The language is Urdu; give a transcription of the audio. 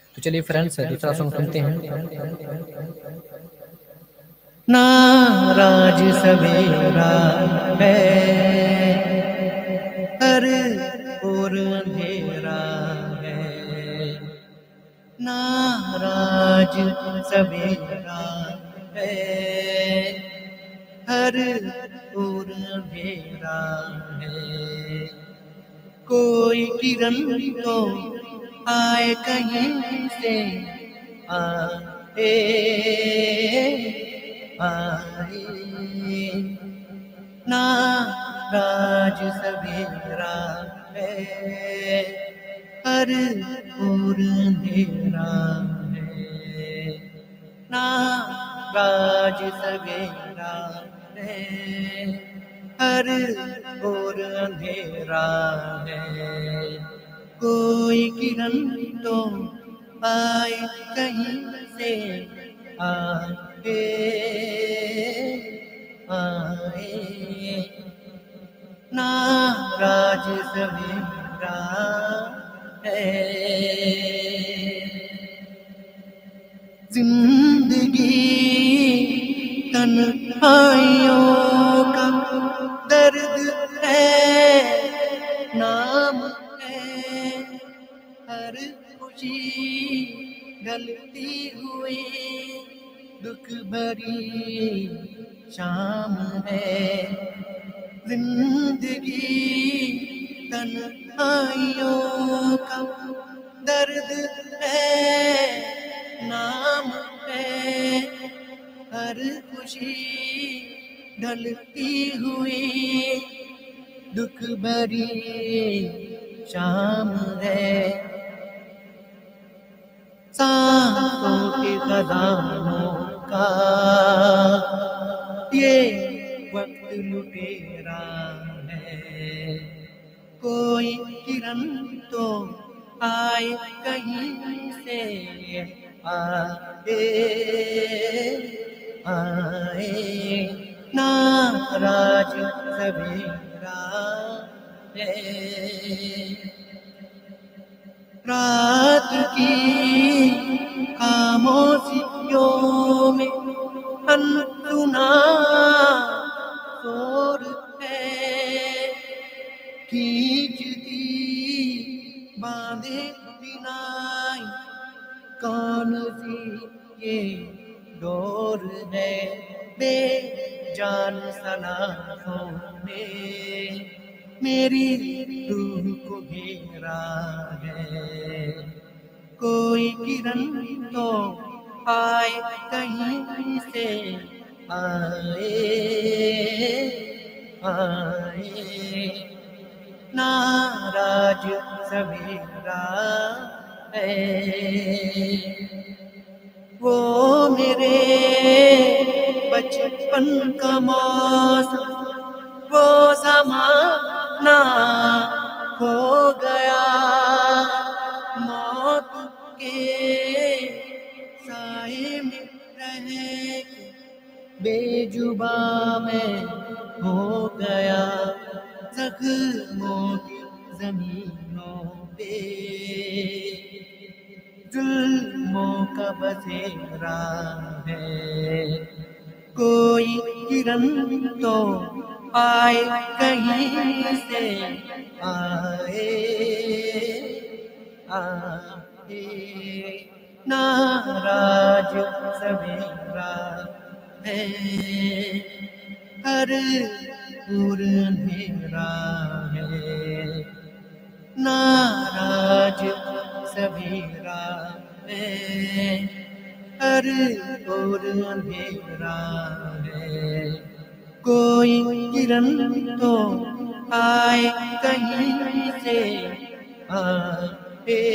تو چلیے فرینڈس دوسرا سانگ سنتے ہیں. ناراج سویرا ہے ہر اور اندھیرا ہے، ناراج سویرا ہے ہر اور اندھیرا ہے، کوئی کرن تو آئے کہیں سے آئے ناراج سویرا ہے ہر اور اندھیرا ہے، ناراج سویرا ہے ہر اور اندھیرا ہے، کوئی کرن تو آئے کہیں سے آئے ناراج سویرا ہے۔ زندگی تنہائیوں کا درد ہے، نام ہے ہر خوشی ڈھلتی ہوئی دکھ بھری شام ہے، زندگی تنہائیوں کا درد ہے، نام ہے ہر خوشی ڈھلتی ہوئی دکھ بھری شام ہے، سانسوں کے خزانوں کا یہ وقت لٹیرا ہے، کوئی کرن تو آئے کہیں سے آئے ناراج سویرا ہے، رات کی خاموشیوں میں انسنا شور ہے، کھینچتی باندھے بنا کون سی یہ ڈور ہے، بے جان سلاخوں نے میری روح کو گھیرا ہے، کوئی کرن تو آئے کہیں سے آئے ناراج سویرا ہے، وہ میرے بچپن کا موسم وہ زمانہ ہو گیا، موت کے سائے میں رہ کے بے زباں میں ہو گیا، زخموں کی زمینوں پہ ظلموں کا بسیرا ہے، کوئی کرن تو آئے کہیں سے آئے ناراج سویرا ہے ہر اور اندھیرا ہے، ناراج سویرا ہے ہر اور اندھیرا ہے، کوئی کرن تو آئے کہیں سے آئے